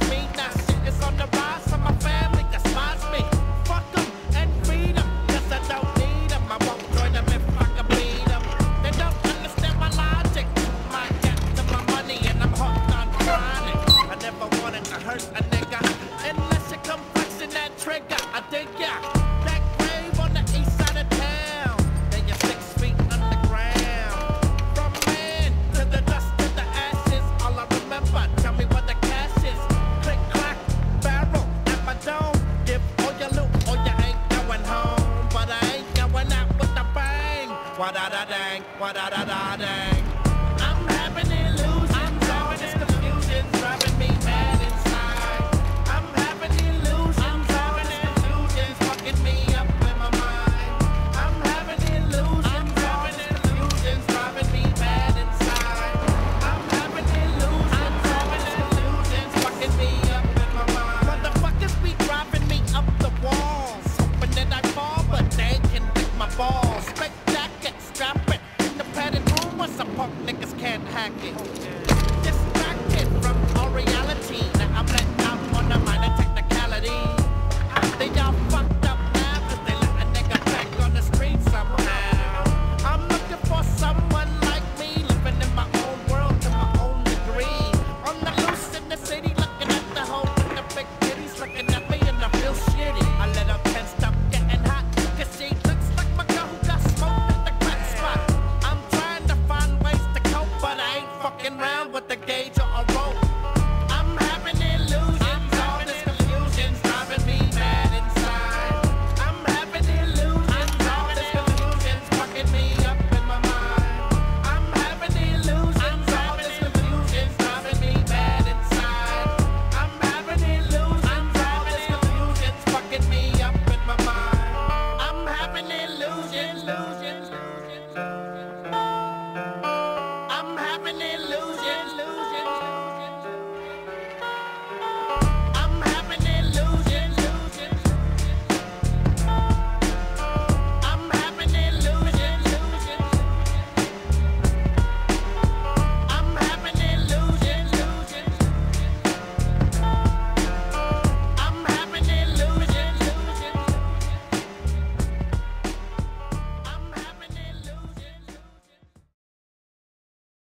me. Now shit is on the rise, so my family despise me. Fuck them and feed them, cause I don't need them. I won't join them if I can beat them. They don't understand my logic. My get to my money and I'm hooked on chronic. I never wanted to hurt a nigga unless you come flexing that trigger. I dig ya. That grave on the east side of town. Then you're 6 feet underground. From man to the dust to the ashes. All I remember, tell me what the cash is. Click clack, barrel at my dome. Give all your loot or you ain't going home. But I ain't going out with a bang. Wa da da dang, wa da da da dang.